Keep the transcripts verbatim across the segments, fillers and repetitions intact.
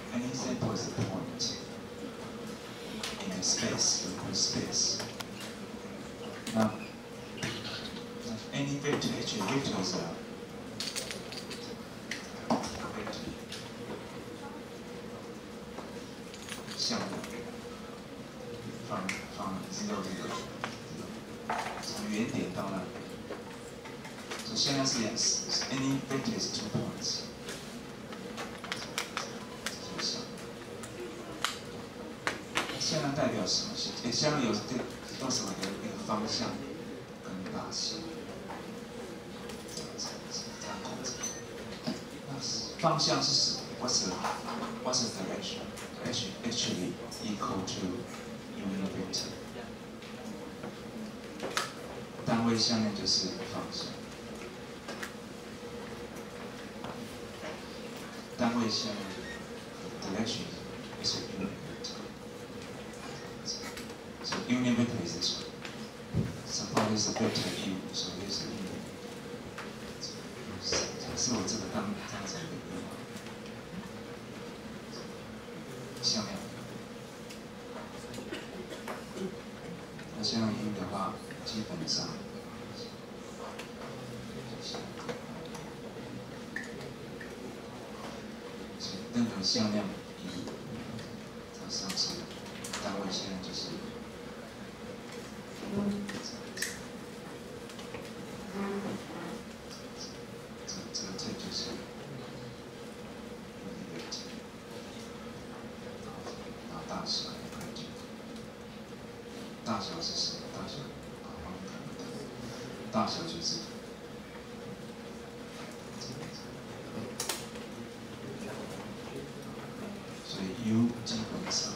any sample is a point in a space, equal space. Now, any vector, actually vector is a vector 项目 from from zero zero 从原点到那里。So 现在是 yes, any vector is two points. 向量代表什么？诶，向量有这叫什么的一个方向跟大小，这样子这样控制。那方向是什么 ？What's the What's the direction? Actually, actually equal to unit vector. 单位向量就是方向，单位向量 direction is a unit vector. So unit vector is this one. Suppose the vector u, so here's the unit. 是我这个当这样子的一个向量。那向量 u 的话，基本上，任何向量 u， 它上是单位向量就是。这这这就是然后大小也可以，大小是什么？大小啊，我们看不到，大小就是所以 u 基本上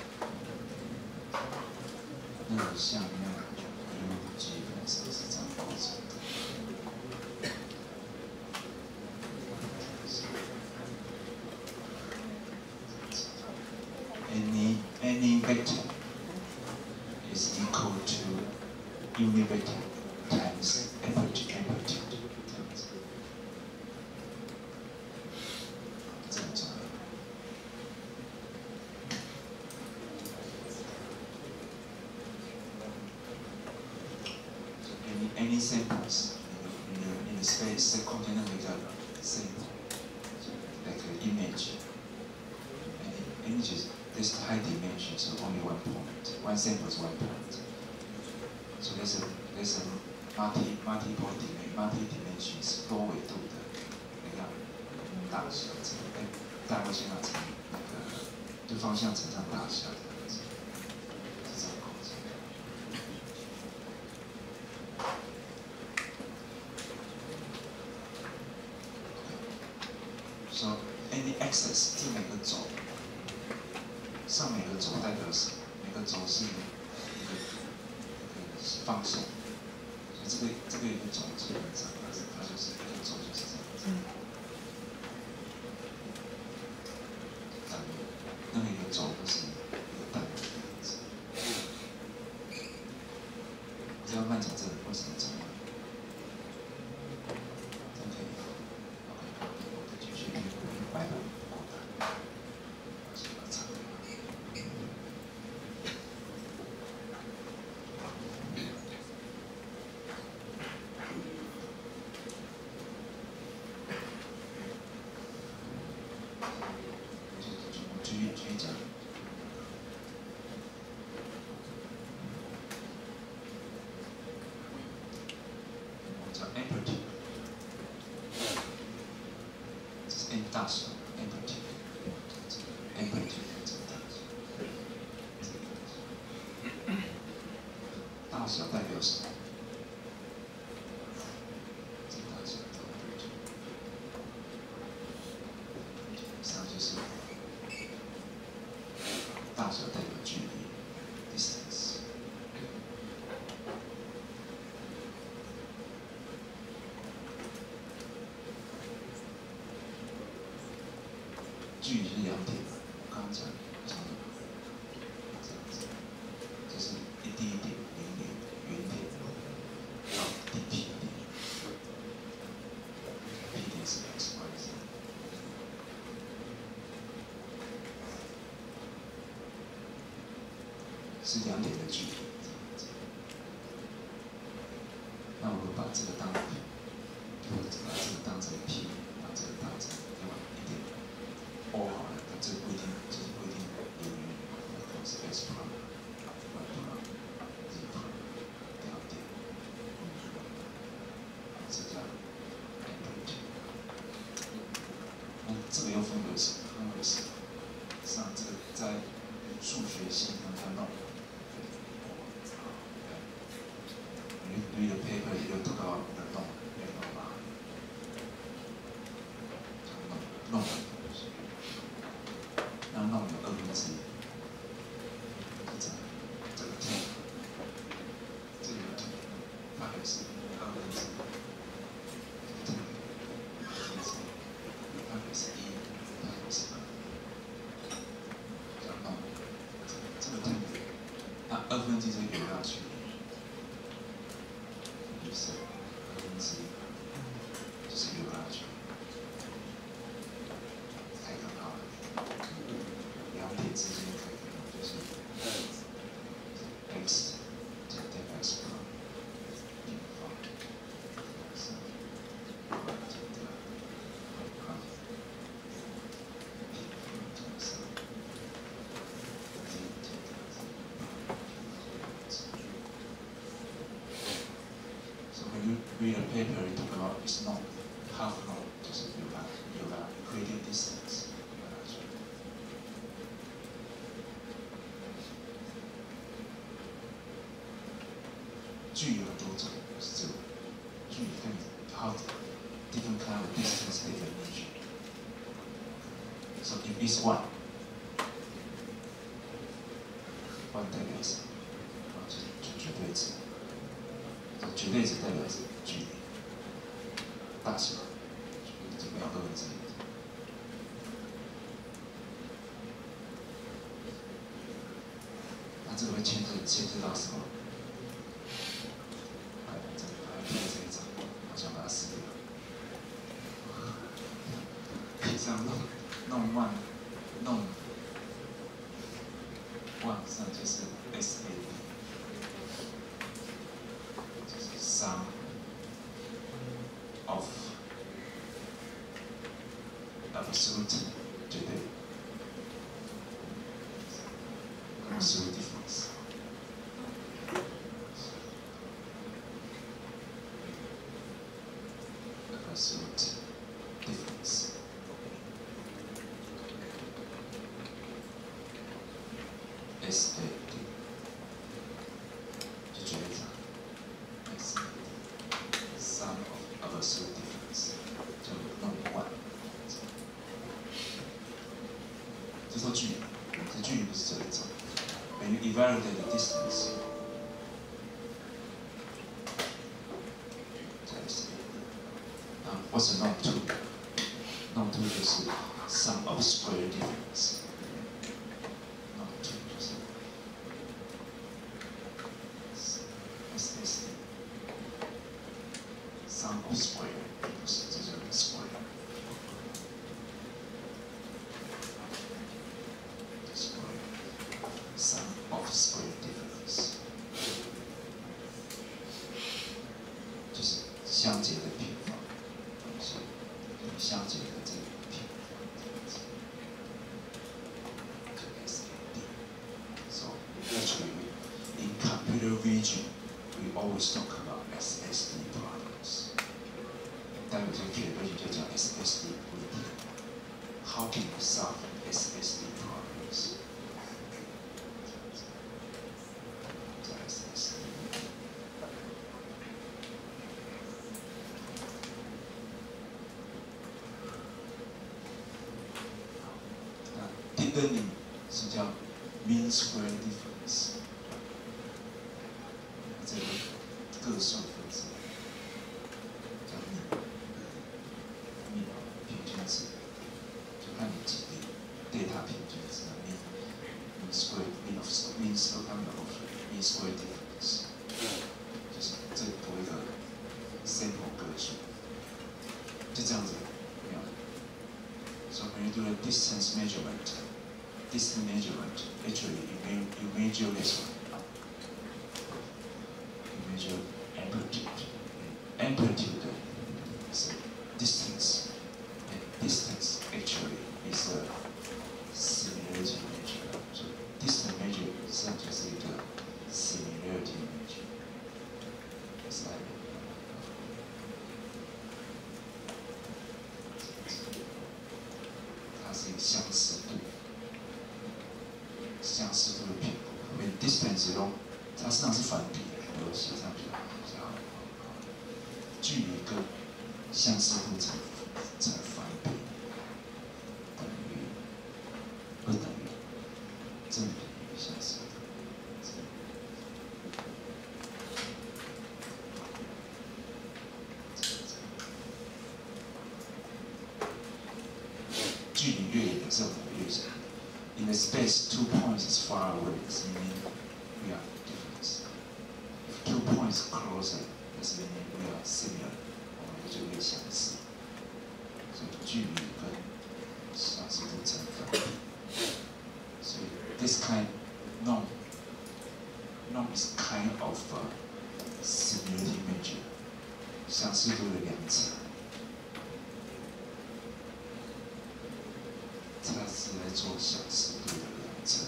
那个向量 u 基本上是这样构成的。Any any vector is equal to unit vector times amplitude amplitude 这样子，这样子。Any any samples in the in the space that contain a sample, like an image. Any images. There's high dimension, so only one point. One sample is one point. So there's a there's a multi multiple dimension multi dimensions 多维度的那个大小乘哎单位向量乘那个就方向乘上大小这样子，是这样构成。So any axis 这每个轴。上每个轴代表什么？每个轴是一个一个方向，所以这个这个一个轴基本上它是它就是一个轴就是这样子。单位，那么一个轴就是一个单位这样子。我知道漫长这个为什么这样？这样可以吗 ？OK， 我再继续白板扩大。继续继续讲，我们叫 amplitude， 这是 m 大小 amplitude， amplitude 这个大小，大小代表什么？这个大小的 amplitude， 实际上就是。大小代表距离 ，distance。距离是两点，刚刚讲讲的，这样子，就是一滴一点、零点、原点到地平点 ，P 点是 x y z。 是两点的距离。那我们把这个当，就把这个当成 P， 把这个当成另外一点 O 好了，但这不一定，这不一定有余，都是 S prime、Y prime、Z prime 两点，这叫 amplitude。那这个又分为什么？分为什么？像这个在数学系统要弄。 read the paper 也就读到的弄，没弄嘛，弄弄，那弄有二分之一，这这个 ten， 这个 ten 大概是二分之一，这个 ten 二分之一，大概是一，大概是二，要弄这个 ten， 那二分之一这个有要去。 是二分之一，就是流下去，太可怕了。两点之间可以就是 x 减掉 x 平方，平方，是 y 减掉 y 平方，平方加上 z 减掉 z 平方。 When you read a paper, you talk about it's not half known, 就是有了有了 gradient distance， 有了距离。距有很多种，是这个距离跟 how different kind of distance definition. So if it's one, one 代表什么？啊，就是绝对值。 绝对值代表是距离大小，就没有二分之一。那这个会牵涉牵涉到什么？哎，这个还贴这一张，好像把它撕掉。平常弄弄万弄万上就是 S A D。 sum of absolute 绝对 absolute difference。absolute difference。S A D 就绝对值。 sum of absolute difference， 就弄万。这说距离，这距离不是这一种。When you evaluate the distance， 这是。啊 ，What's a norm two？ norm two 就是 sum of square difference。norm two 就是 S S D。 sum of square 不是，这叫 square。square sum of square difference 就是相减的平方，是相减的这个平方，就 S A D。So actually, in computer vision, we always talk about S S D problems. 待会这个 calculation 就叫 S S D 问题。How can you solve S S D problems？ 叫 S S D。那 deep learning 是叫 mean square difference， 这个个数分子。 平均值，就看你几例 data 平均值的 mean mean square mean of mean square mean square difference， 就是这多一个 sample 个数，就这样子，没有。So when you do a distance measurement, distance measurement, actually you may you measure this one. measure amplitude. Amplitude is a distance, and distance actually is a similarity measure. So distance measure 实际上就是一个 similarity measure. It's like它是一个相似度，相似度的评估。因为 distance 中，它实际上是反比的，我写上去比较好。距离跟相似度成成反比，等于不等于正比于相似度。距离越远的时候，越小。In the space, two points is far away, meaning we are different. If two points closer, that's meaning we are similar. 我们就越相似。所以距离跟相似度成反比。所以 this kind, norm, norm is kind of a similarity measure. 相似度的量测。它是来做相似度的量测，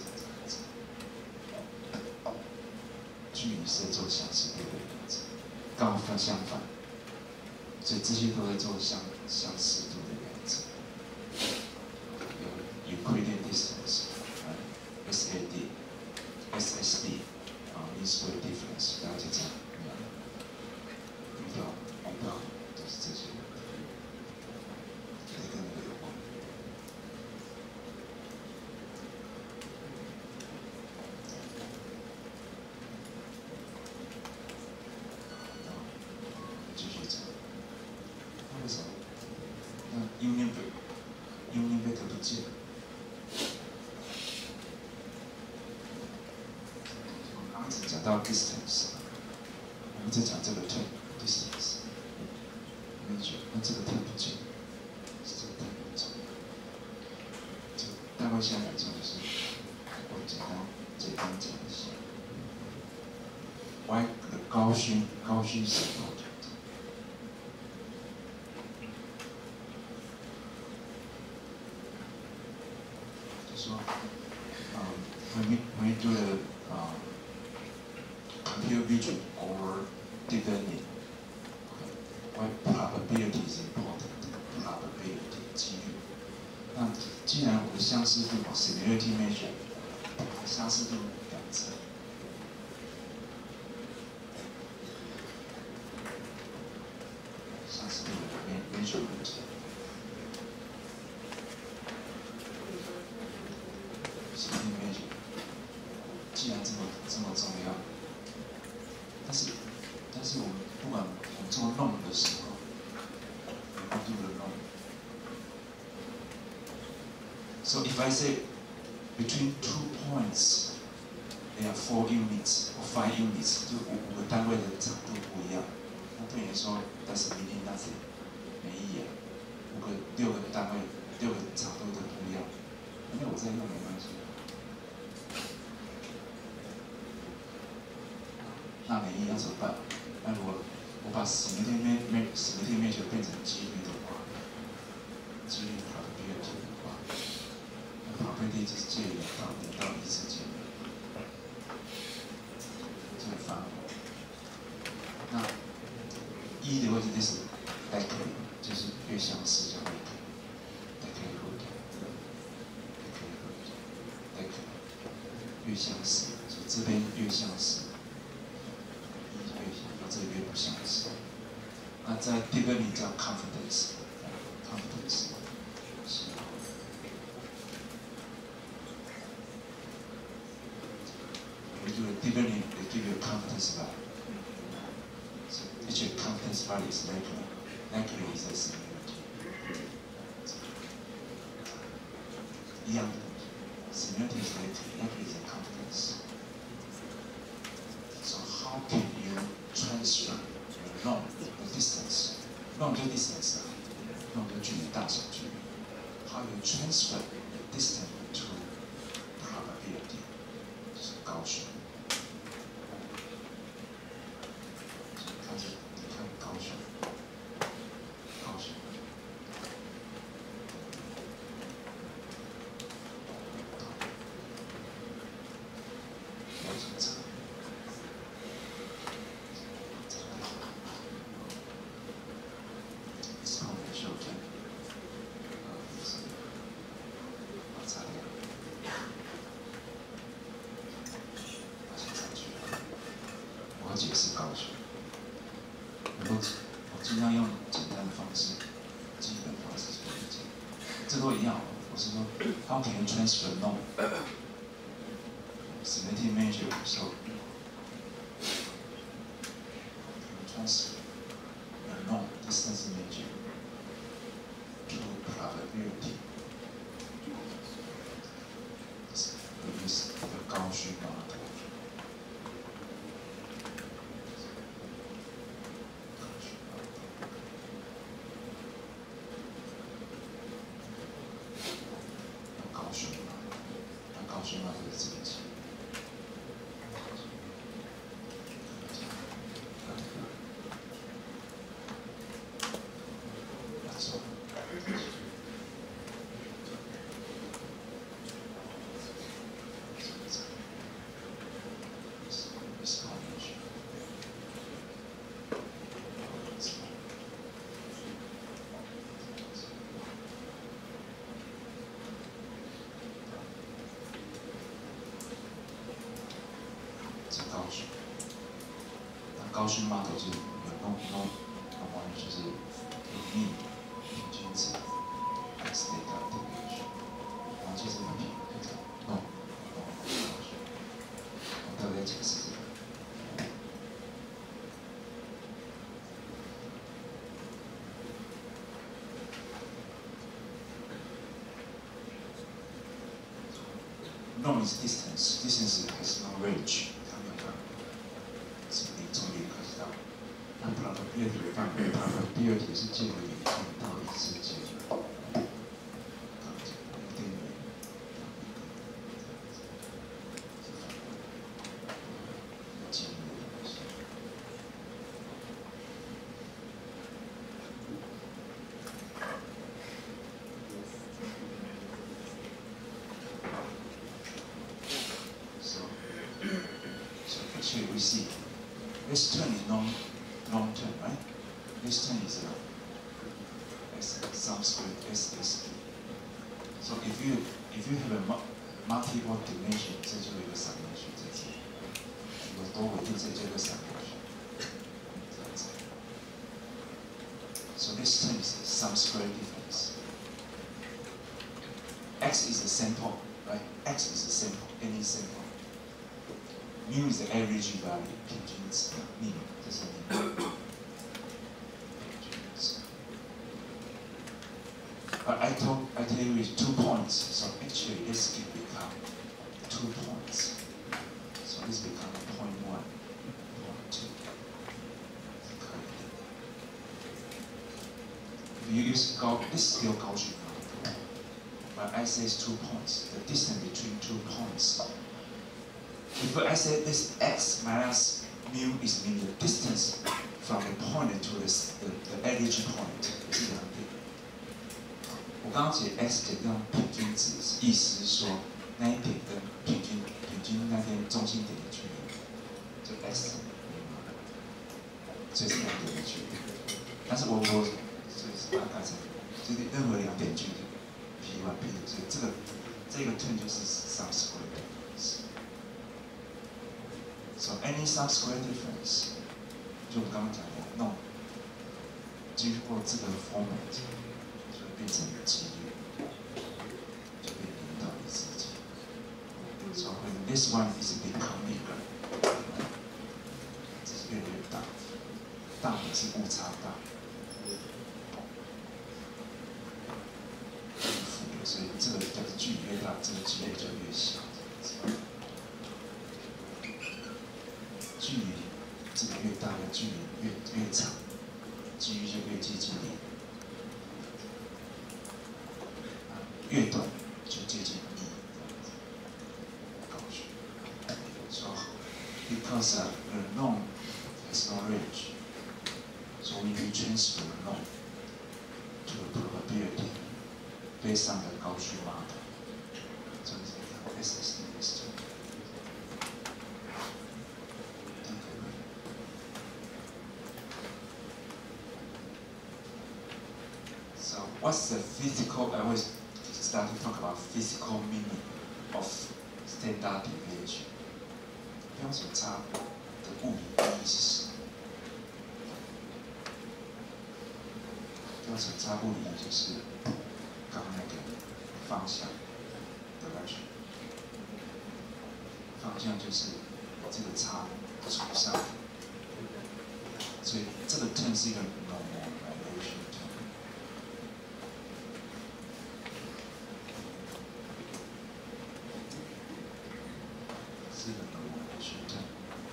距离是做相似度的量测，刚好相反，所以这些都在做相相似度的量测。有 Euclidean distance， 呃 ，S A D、S S D， 啊 ，mean square difference， 大家就这样，遇到遇到就是这些，这跟那个有关。为什么？那 union union vector 不见了。刚刚只讲到 distance， 我们在讲这个 term distance measure， 那这个 term 不见了，是这个 term 不重要。就大概下来讲就是，我简单简单讲一下。Y 的高勋高勋是多少？说，嗯 when we when we do the uh, computer vision or deep learning, what probability is important? Probability 几率。那既然我的相似度 similarity measure 相似度两测，相似度的 measurement。既然这么这么重要，但是但是我们不管我们做弄的时候，我们做的弄。So if I say between two points, there are four units or five units， 就五五个单位的长度不一样，那对你说 that's meaning nothing， 没意义啊。五个六个单位六个长度的不一样，因为我在用没关系。那没意义，那怎么办？那如果我把十个天面面十个天面球变成几率的话，几率 probability 的话，那 probability 就是介于零到零到一之间的这个范围。那一的位置就是 likely， 就是越相似就 likelihood，likelihood，likely，越相似，所以这边越相似。这个越不相似。那在第二名叫 confidence，confidence 是。我们就第二名也 give you confidence value。So each confidence value is likely, likely is a similarity。一样的 ，similarity is likely, likely is a confidence。So how can you transfer your norm, the distance, norm 就 distance 啊 ，norm 就距离大小距离。How you transfer the distance to probability， 就是高悬。 我是说 how can you transfer norm selective measure so transfer the norm distance measure to probability 有意思的高序码头。 高讯码头的这个题，错。高讯，那高讯码头就是有弄弄，那完全就是有逆平均值 x delta deviation， 然后就是平这个弄弄高讯，我特别解释这个。Norm is distance, distance has no range. 从零开始到，那 probability 范围 probability 是介于零到一之间，一定的。记忆的东西。So, so actually we see. This term is non, non-term, right? This term is a, is some squared S S P. So if you if you have a multiple dimension， 这就有一个三角形在这里，有多维度这就有一个三角形，这样子。So this term is some square difference. X is a sample, right? X is a sample, any sample. Mu is the average value, 平均值，幂，这是幂。平均值。But I told I tell you it's two points, so actually this can become two points. So this become point one, point two. If you use Gauss, this is still Gaussian multiple. But I say it's two points. The distance between two points. If I say this x minus mu is mean the distance from the point to the, the, the average point 是两点。我刚刚解 x 解用平均值，意思是说那一点跟平均平均那边中心点的距离，就 x， 所以是两点的距离。但是我我所以是大概是就是任何两点距离 p 一 p 二，所以这个这个 term 就是 some square difference。So any some square difference， 就我刚刚讲的那种，经过这个 format， 就变成几率，就变零到一之间。So when this one is become bigger， 这是越来越大，大的是误差大，所以这个就是距离越大，这个距离就越小。距离这个越大的距离越越长，几率就越接近零；越短就接近一。高序。So because uh, the norm has no range, so we can transfer the norm to a probability based on the 高序码头。这是 S S D S two。So what's the physical, I always start to talk about physical meaning of standard deviation. 标准差的物理意义是什么？标准差物理就是刚那个方向 direction， 方向就是这个叉除上，所以这个 turn 是一个 normalization turn。是一个 normalization turn。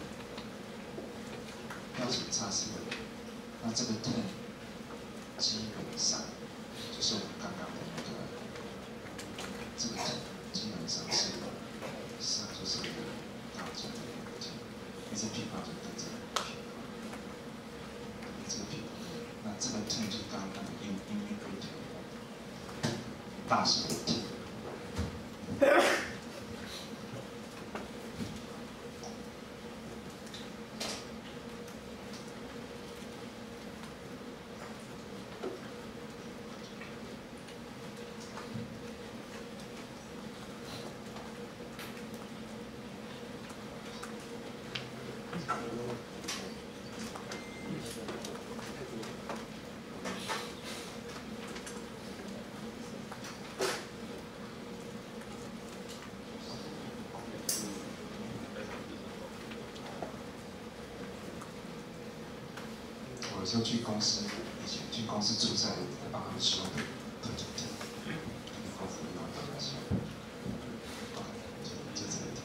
标准差是一个，那这个 turn 基本上就是我们刚刚的那个，这个 turn 基本上是，实际上就是一个大众的一个 turn， 一直平方就跟这个平方，这个平方，那这个 turn 就是刚刚那个 in integrator 大写的 turn。我有时候去公司，以前去公司出差，帮他们修的特种题，客服用帮他修。就就这个题。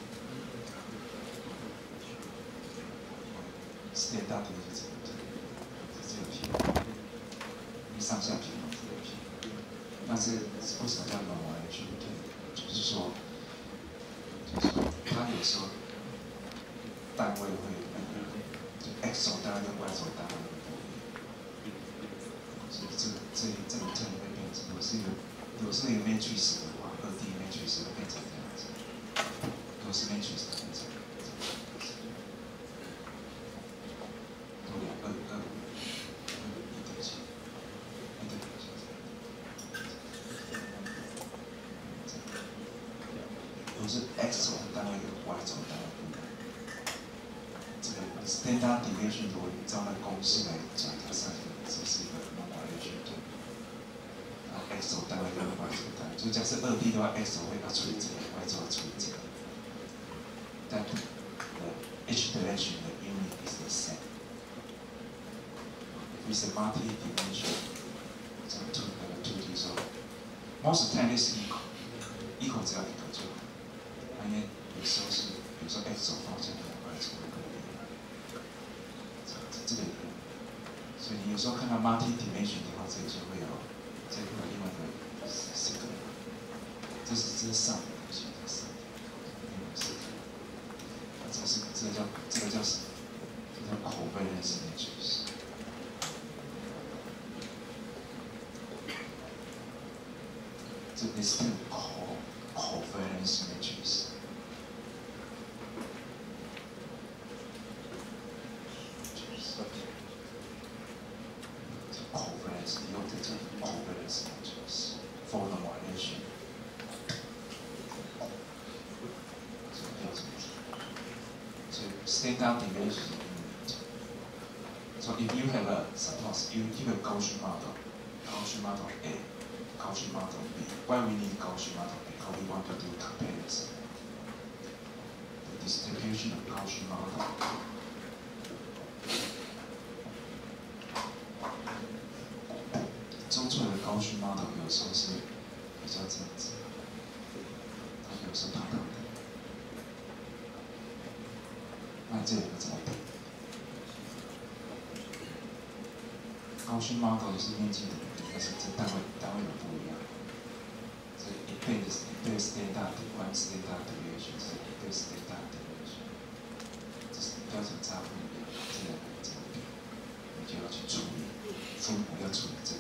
四点大题就这个题，就这个题，一上下平方这个题。但是为什么叫normalization？就是说，就是说它有时候单位会那个，就 x 轴单位跟 y 轴单位会不一样，所以这个这这个 term 会变成，如果是一个如果是一个 matrix 的话，二 D matrix 会变成这样子，如果是 matrix 会变成这样子，都两二二五二一点七，一点七。如果是 x 轴的单位跟 y 轴的单位不一样，这个 standard deviation 如果你照那公式来讲，它上面只是一个 normalization term， 然后 x 轴单位跟 y 轴单位，就假设二 D 的话 ，x 轴会要除以这个 ，y 轴要除以这个，但 the h direction 的 unit is the same. If it's a multi-dimension, 这样 two 那个 two D 时候 most time is equal， equal 只要一个就好。因为有时候是，比如说 x 轴方向跟 y 轴会不一样，这这个也有。所以你有时候看到 multi-dimension 的话，这个就会有，这个会有另外一个这个，这是这是上面的东西，这是上面，另外是，这个是这个叫这个叫什么？这叫covariance matrix。这个是 covariance matrix。covariance 用这叫 covariance matrix for normalization。所以要怎么说？所以 standard deviation unit。So if you have a suppose you you have a Gaussian model, Gaussian model A, Gaussian model B. Why we need Gaussian model? Because we want to do comparison. The distribution of Gaussian model. 周错的高序 model 有时候是比较这样子，它有时候胖胖的。那这两个怎么比？高序 model 是面积的，但是这单位单位有不一样。所以一倍的一倍 standard one standard deviation 是一倍 standard deviation， 这是标准差不一样，这两个怎么比？你就要去处理，分母要处理这个。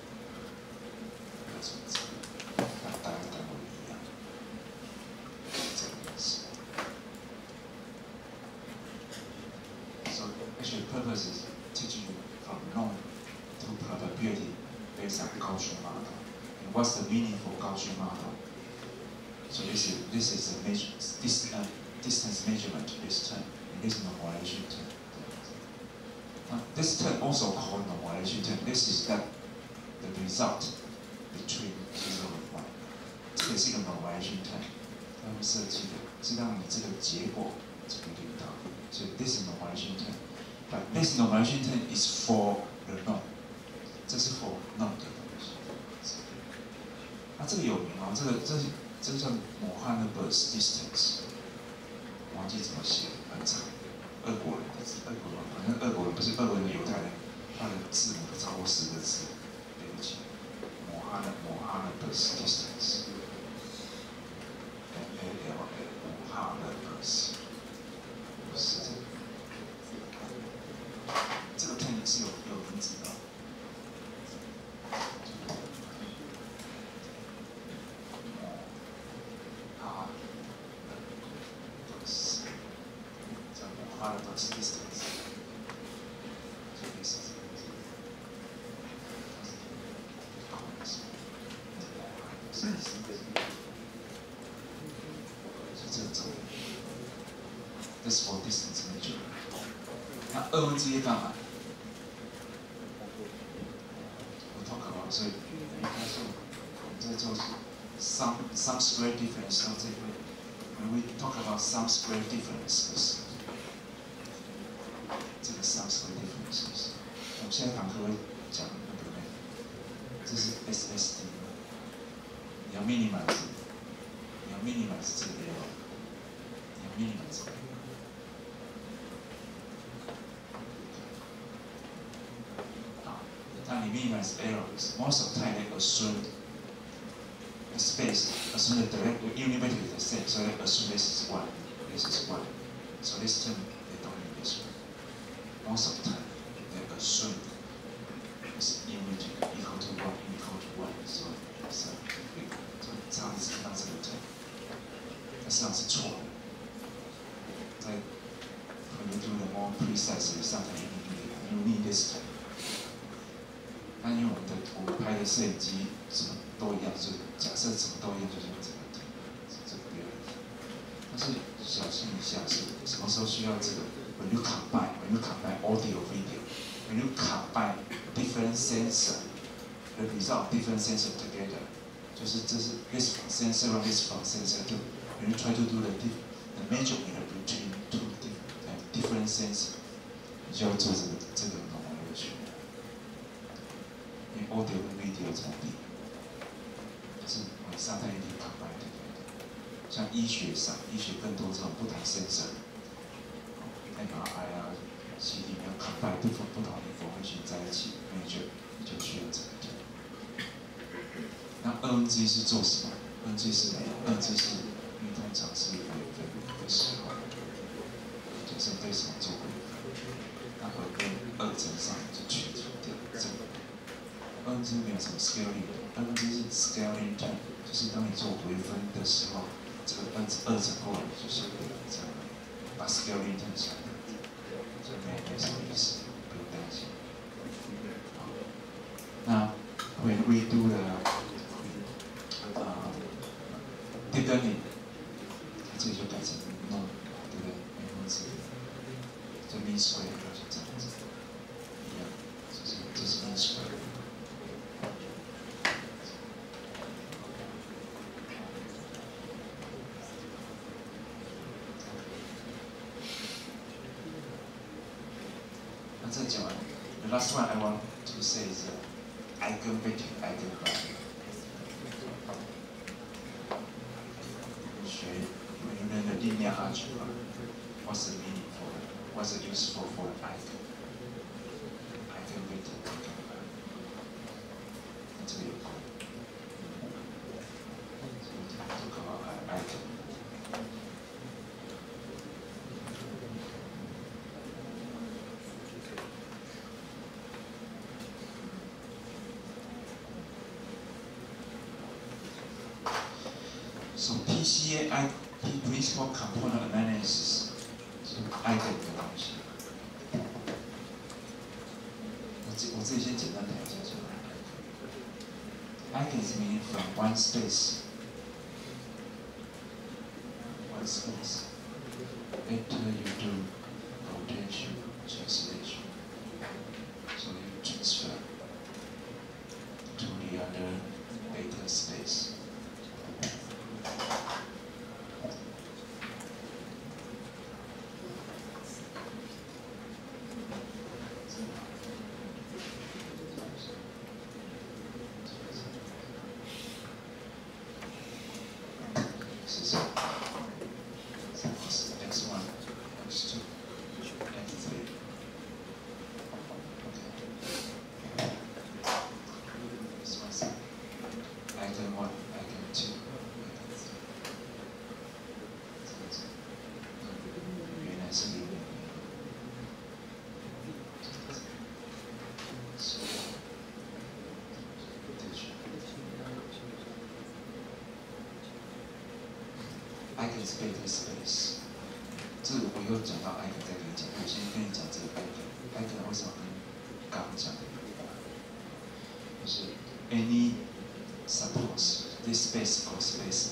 那大概单位一样，这个意思。So actually, purpose is teaching you from known to probability based on Gaussian model. And what's the meaning for Gaussian model? So this is this is a measure, this uh, distance measurement this term, and this normalization term. Now, this term also called normalization term. This is that the result between zero and one. 是一个 normalization term， 他们设计的是让你这个结果这个对到，所以 this is normalization term。But this normalization term is for the norm， 这是 for norm 的东西。那这个有名哦，这个这这个叫模汉的 burst distance， 忘记怎么写，很长。俄国人的字，俄国人好像俄国人不是俄国人，犹太人，他的字母超过十个字，对不起。模汉的模汉的 burst distance， M A L L 模汉的 burst， 是这个。这个 term 是有有名字的。Burst distance， 就类似这个字。是这个字。This for distance measure。那二分之一干嘛？我 talk about， 所以应该说我们在做 some some square difference 到这边。When we talk about some square differences。这个 some square differences， 我们现在堂课会讲那个，这是 S S D， 你要 minimize， 你要 minimize 这个 error， 你要 minimize 这个。好，当你 minimize errors，most of the time they assume the space, assume the direct univector is the same, so they assume this is one, this is one, so this term they don't need this one.Most of the time, they assume it's image equal to one, equal to one. So, so 这样子看到这个term，但实际上是错的。在 when you do the more precise something, you need this term。那因为我们的我们拍的摄影机什么都一样，就假设什么都一样，就是用这个term，这个不要。但是小心一下是什么时候需要这个 ？When you combine, when you combine audio, video, when you combine different sensor, the result of different sensor together， 就是这是 this from sensor one, this from sensor two. When you try to do the the measurement between two different different sensor， 你就要做这个这个 normalization。因为 audio 跟 video 怎么比？就是往上它一定 combine together。像医学上，医学更多这种不同 sensor。M R I 啊 ，C T 要 combine 不同不同的 information 在一起，那你就你就需要这个。那 二分之一是做什么？二分之一是二分之一是因为通常是微分的时候，就是对什么做微分，那会跟二乘上就去除掉这个。二分之一没有什么 scaling， 二分之一是 scaling term， 就是当你做微分的时候，这个二二乘过来就是这样，把 scaling term 下来。这没没什么意思，不用担心。好，那 when we do the 呃 deep learning， 这里就改成 norm， 对不对？二分之一，这 mean square 就是这样子，一样，就是这是 mean square。这讲完 ，the last one I want to say is uh, eigenvector, eigenvalue。学 when you learn the linear algebra, what's the meaning for it? What's the useful for the eigen? Eigenvector, eigenvalue。跟这个有关。这个好 eigen。So P C A P principal component analysis 是 eigen 的东西。我自我自己先简单谈一下这个 eigen。eigen is meaning from one space. One space. After you do potential translation, so you transfer to the other data space. 是这样。Suppose x one, x two, x three. Okay. This one's item one, item two, item three. 原来是零零零。是。对去。Eigenspector space， 这个我又讲到 eigen 再跟你讲，我先跟你讲这个 eigen。eigen 为什么跟刚刚讲的有关？就是 any suppose this space called space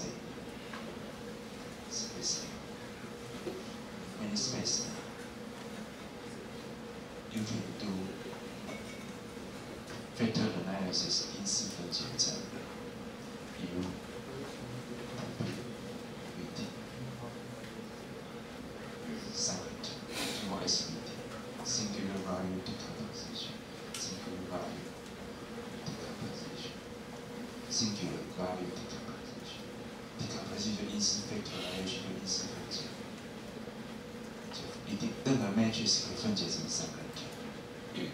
A。space A。any space A。you can do vector analysis 因式分解在 U。Singular value decomposition, singular value decomposition, singular value decomposition, decomposition 就因式 factorization 就因式分解，就一定任何 matrix 可以分解成三个 term。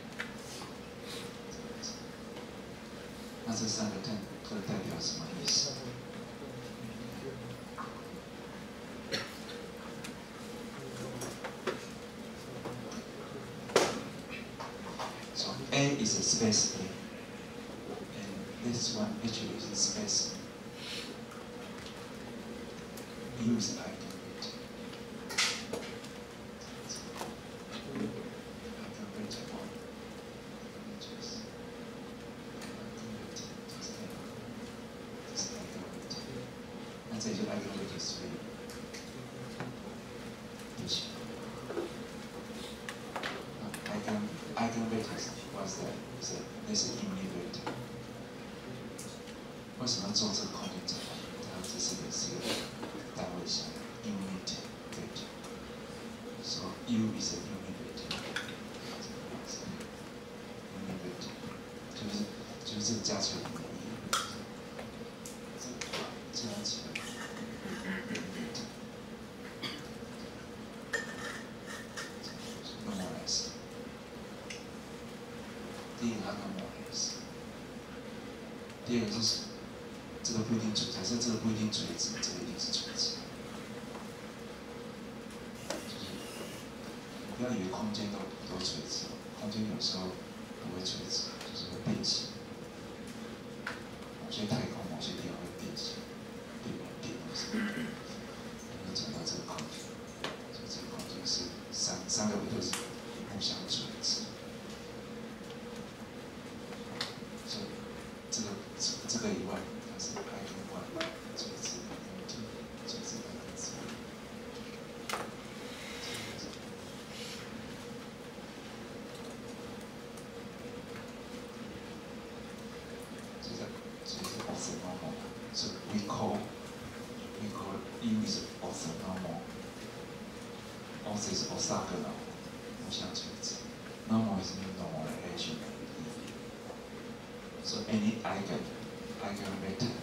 那这三个 term 各代表什么意思？ A is a space A, and this one actually is a space A. U is eigenvector. Eigenvector one. Just eigenvector. Just eigenvector. 那这里就 eigenvector three. 不行。eigen eigenvectors was that is a this is unit vector. 为什么要做这个空间展开？它这是个是个单位项 unit vector. So U is a unit vector. Unit vector 就是就是这个加起来等于一，加起来。 第一个它跟我类似，第二个就是这个不一定垂，假设这个不一定垂直，这个一定是垂直。就是你不要以为空间都都垂直，空间有时候不会垂直，就是会变形。某些太空某些地方会变形，变变为什么？我们讲到这个空间，所以这个空间是三三个维度是互相垂直。 这个这这个以外，它是 eigen one 垂直 eigen two 垂直 eigen three。这个这是 orthonormal， so we call we call U is orthonormal。ortho is orthogonal， 互相垂直。normal is normal relation。 So any eigen eigenvector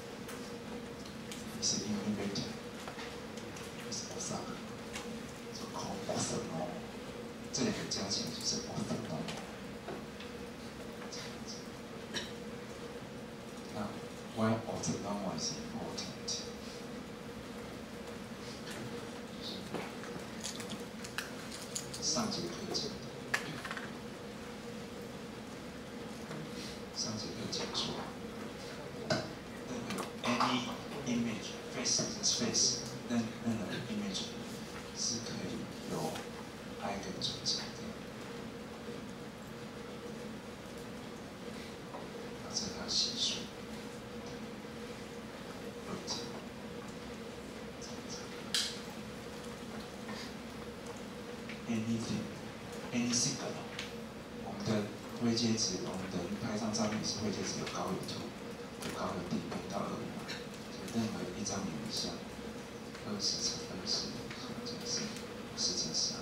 is a unit vector is orthogonal, so called orthonormal. 这两个加起来就是 orthonormal. 那 why orthonormal is important? 上节课讲。 上节课讲说，任何 any image face space 任任何 image 是可以由 eigen 组成的。那这条系数 root anything any signal 我们的 灰阶值，我们等于拍一张照片是灰阶值有高有凸，有高有低，零到二五嘛。所以任何一张影像，二十乘二十，这个是十乘十二，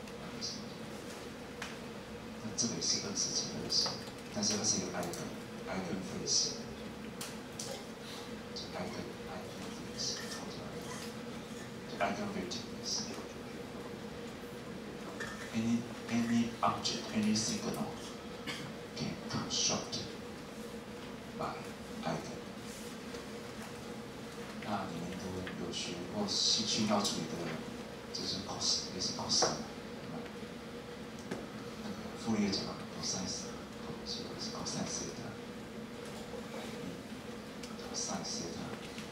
那这个也是二十乘二十，但是它是一个 eigen eigen face， 就 eigen eigen face， 抽出来。 eigenvectors. Any any object, any signal can construct by eigen。那你们都有学过戏剧要处理的，就是 cos， 也是 cos。那个傅立叶讲 cosine， 是 cosine theta， cosine theta。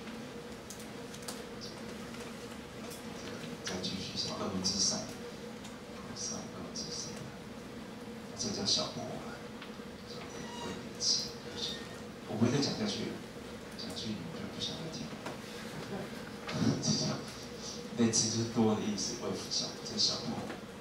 再继续什么二分之三 ，cosine 二分之三，这叫小波嘛，微粒子。我不会再讲下去了，讲下去你们就不想再听。这叫类似就是多的意思，微小，这小波。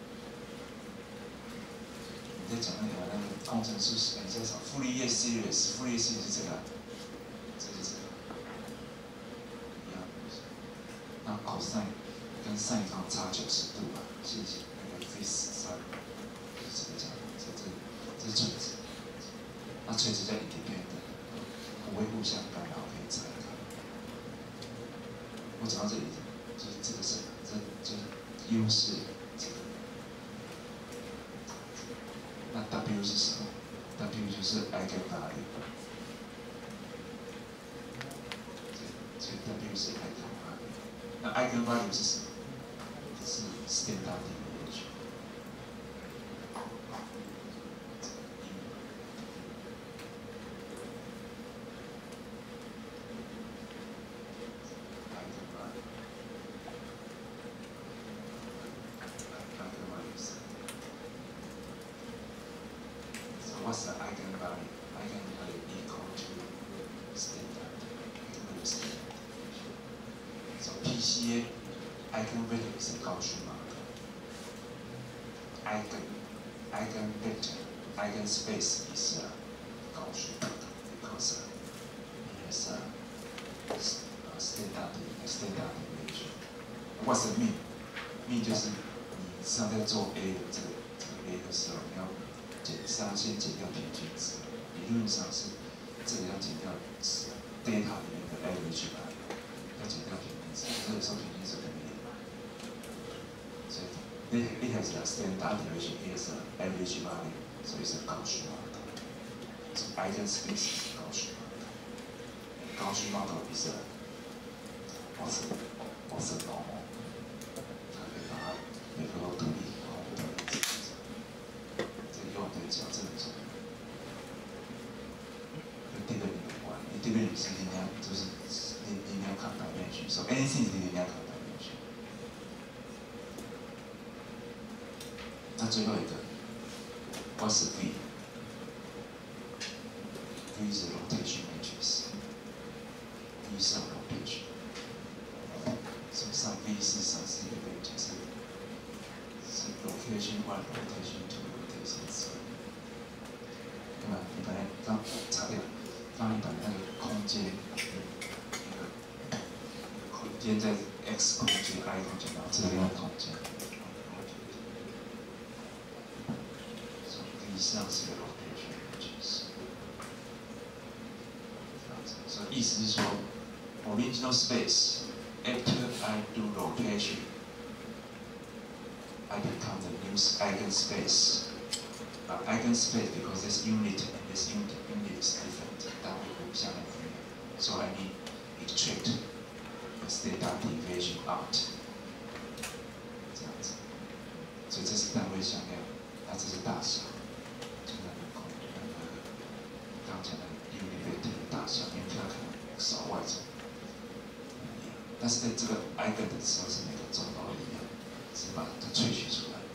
你在讲那个那个工程数学，你在讲傅立叶 series， 傅立叶 series 是这个，这是这个，一样。那 cosine 跟 sin 方差九十度嘛，谢谢那个 phi 三，就是这个讲，这这这是垂直。那垂直叫 independent， 不会互相干扰，可以拆开。我讲到这里，就是这个是这就是优势。这个，那 W 是什么 ？W 就是 eigenvalue。所以 W 是 eigenvalue。那 eigenvalue 是什么？是 standard deviation。What's the eigenvalue? Eigenvalue equal to standard. Eigenvalue standard. So P C A eigenvalue 是高数嘛 ？eigen eigenvector eigenspace 也是高数 because it is a standard standard deviation. What's the mean? Mean 就是你实际上在做 A 的这个这个 A 的时候，你要减是要先减掉平均值，理论上是这个要减掉 data 里面的 average value， 要减掉平均值，可是有时候平均值很低，所以 it it has a standard deviation, it has an average value， 所以是高数 model。so eigenspace 是高数 model， 高数 model is a what's what's a normal， 它可以把它每个都独立。对，讲这很重要。跟第二个有关，你第二个你是人家就是你你要看反面去，说 anything 你人家看反面去。那最后一个 ，what's V？ V 是 rotation matrix， V 是 rotation。事实上 V 事实上是一个就是是 rotation one rotation two rotation three。对吧？你本来刚查掉，刚你把那个空间，那个空间在 x 空间、i 空间，然后这个用空间，所以以上是个 rotation matrix。所以意思是说 ，original space after I do rotation, I become the new eigenspace. Uh, eigenspace because this unit and this unit, unit is different. 它会互相的不一样 ，so I need extract the standard deviation out。这样子，所以这是单位向量，它这是大小，就那个空那个刚讲的 unit vector 的大小，因为它可能少 y 轴，但是在这个 eigen 的时候是每个轴都一样，只是把它萃取出来。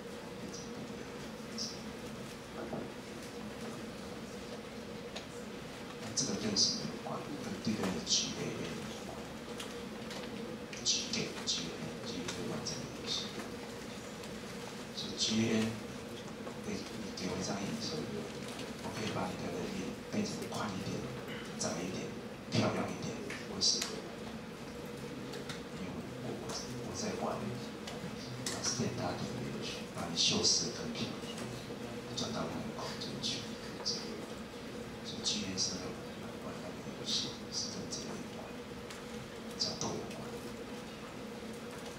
这个跟什么有关？跟对面的 G A N 有关。G A N G A N G A N 完整的东西。所以 G A N， 你你给我一张影子，我可以把你的人脸变成宽一点、窄一点、漂亮一点。为什么？因为我我我在玩，把 standard deviation 把你修饰的更漂亮，转到那个空间去。所以 G A N 是玩那个游戏，是跟这个有关，角度有关。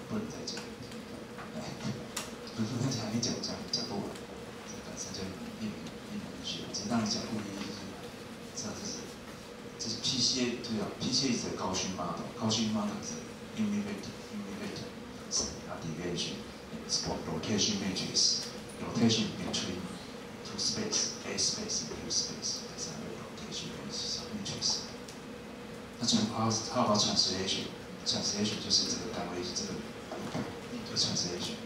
不能再讲。不是分享，你讲讲讲不完，这本身就一门一门学。只是让你讲不一，就是知道这是这是 P C A 对啊 ，P C A is a Gaussian model. Gaussian model is immediate immediate deviation. It's called rotation matrix. Rotation between two space, A space and U space. That's a rotation matrix. 那从还有还有 translation, translation 就是这个单位，这个就 translation。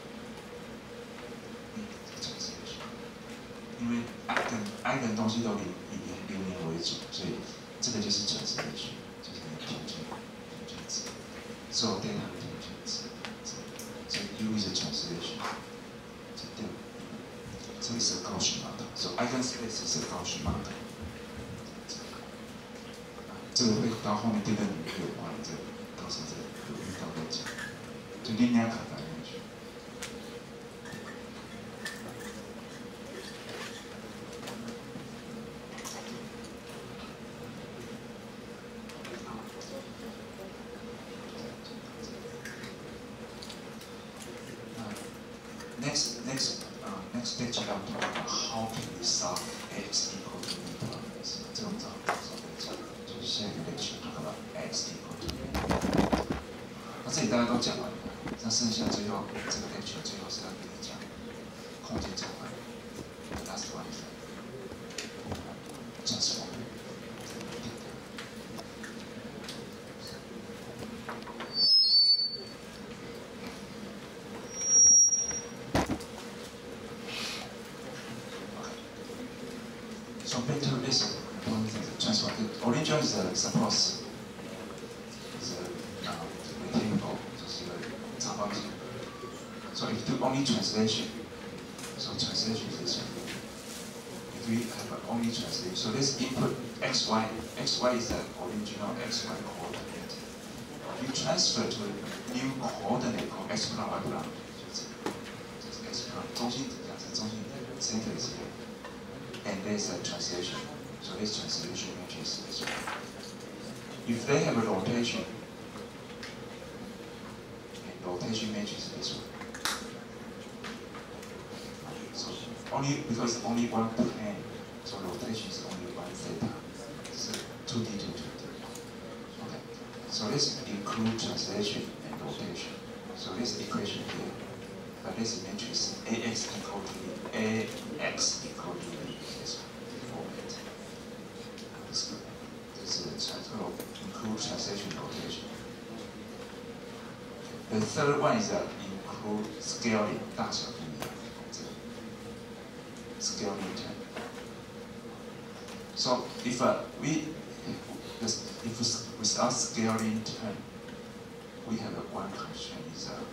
因为 eigen eigen 东西都以以流年为主，所以这个就是 translation， 就是你平均平均值，所有 data 的平均值，所以 U is a translation， 这对，这个是高序 model， 所以 eigen space 是高序 model， 这个会到后面对跟你有关，这到时候再有遇到再讲，就 linear confinement。 Next, next, uh, next stage要talk about how can we solve x equal to e problems。这种找找来讲，就是下一个 lecture talk about x equal to e。那这里大家都讲完了，那剩下最后这个 lecture 最后是要跟你讲空间转换。Last one is transform。 So vector is one thing to transform. The original is a suppose is a uh, rectangle, just a长方形. So if you do only translation, so translation is this one. If we have only translation, so this input x y, x y is the original x y coordinate. You transfer to a new coordinate called x prime y prime. 就是 x prime 中心假设中心 center is here. And there's a translation. So this translation matrix is one. If they have a rotation, and rotation matrix is this one. So only because only one plane, so rotation is only one theta. So two d to two d. Okay. So this include translation and rotation. So this equation here, but this matrix ax equal to ax equal to include translation rotation. The third one is that include scaling 大小不一样，这个 scaling term. So if uh, we if without scaling term, we have a one constraint is uh,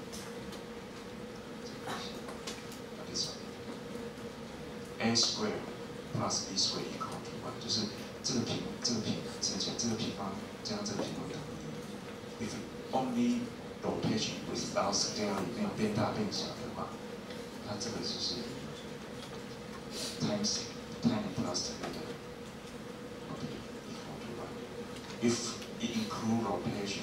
this one. A squared plus b squared equal to one， 就是这个平这个平乘起来这个平方加上这个平方等于一。If only rotation without scaling 没有变大变小的话，那这个就是 times tiny plus together equal to one. If it include rotation,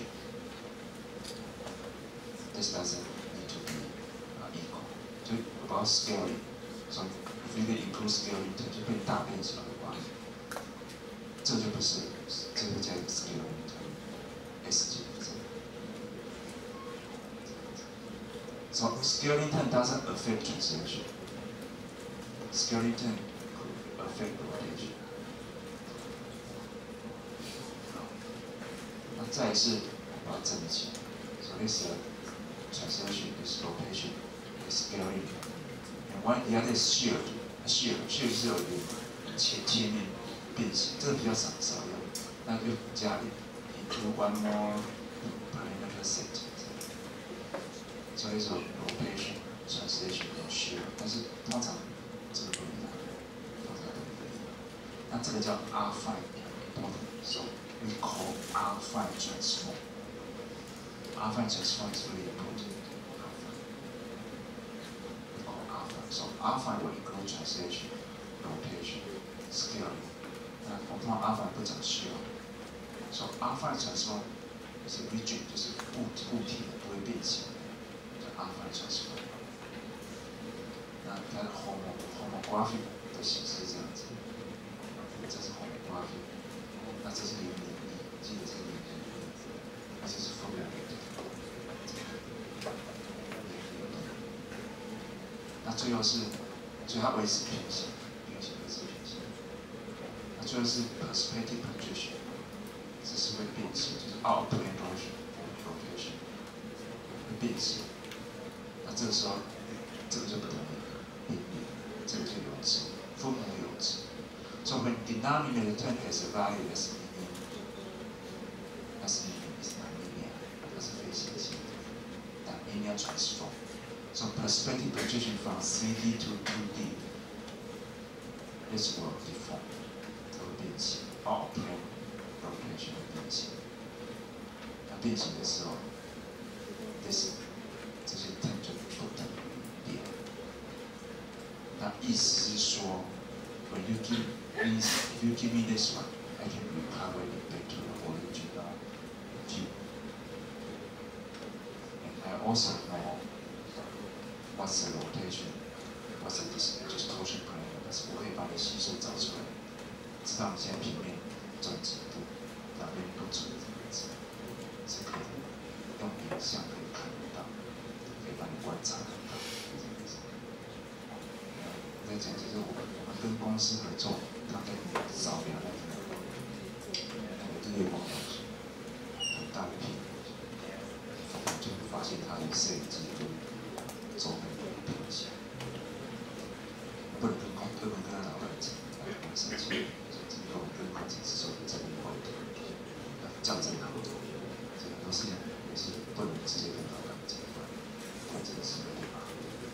this doesn't need to be uh, equal. So about scaling, so if you include scaling， 它就变大变小的话。 这就不是，这个叫 scaling term，S 级的。So scaling term doesn't affect translation. Scaling term could affect rotation. 那再来是把它整理起来。So this translation is rotation, is scaling. And one the other is shear. Shear, shear 是有一个切切面。 变形，这个比较少少用，那就加 include one more parameter set。所以说 rotation、translation 有需要，但是通常这个不一样，通常都不一样。那这个叫 R five important，so we call R five transform. R five transform is really important. We call R five. So R five will include translation, rotation, scaling. 那我们通常 R five 不讲需要，所以 R five transform 是 rigid， 就是固固体的，不会变形。 alpha transfer。那它的 homo homographic 的形式是这样子，这是 homographic， 那这是一个比例，记得这个比例，那这是 formula。那最后是，所以它维持平行，平行维持平行。那最后是 perspective projection， 这是会变形，就是 out plane rotation， 会变形。那这个时候，这个就不同了。 这个就有值，父母有值。So when denominator term has a value as linear, as linear is not linear, 它是非线性的，但 linear transform. So perspective projection from three D to two D, this will deform， 它会变形 ，out plane rotation 会变形。那变形的时候 ，this 这些 term 就不等于变。 那意思是说 ，when you give me, if you give me this one, I can recover it back to the original view. And I also know what's the rotation, what's the distortion parameters. 我可以把你系数找出来，知道你现在平面转几度，哪边不准的位置，是可以用影像可以看得到，可以帮你观察得到。 在讲就是我们我们跟公司合作，他给你扫描那个那个日月光东西，很大的屏，就会发现它有摄影机跟周边的平行，不能跟公不能跟他老板讲，他会生气，这个我跟工程师说这个以后校正好，这个都是也是不能直接跟老板讲，工程师对吧？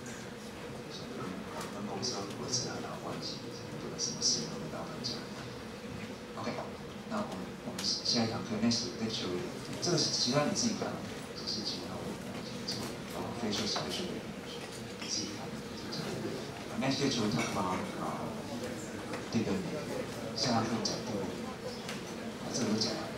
跟公司要维持很好关系，不能什么事都跟老板讲。OK， 那我们我们下一堂课 next lecture， 这个是其他你自己看，这是其他我然后 facial special 你自己看。next lecture we talk about 啊，这个下堂课讲这个，这个讲。